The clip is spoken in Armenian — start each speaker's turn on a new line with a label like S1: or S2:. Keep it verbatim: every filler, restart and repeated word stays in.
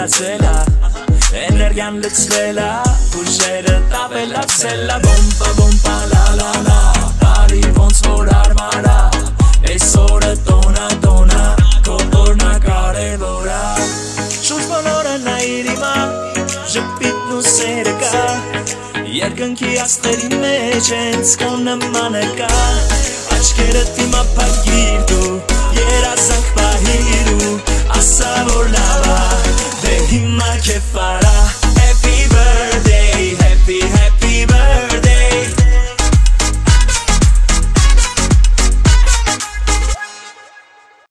S1: ցելա Էներգիան լցվելա Ուժերը տապելա ցելա Բոմպա բոմպա լա լա լա Տարի ոնց որ արմարա Այս օրը տոնա տոնա Քո օրնա կարևորա Շուրջ բոլորը նայիր իմա Ժպիտն ու սերը կա Երկնքի աստղերի մեջ հենց քո նմանը կա Աչքերդ իմա փակիր դու Երազանք պահիր ու ասա որ լավ ա Դե հիմա քեֆ արա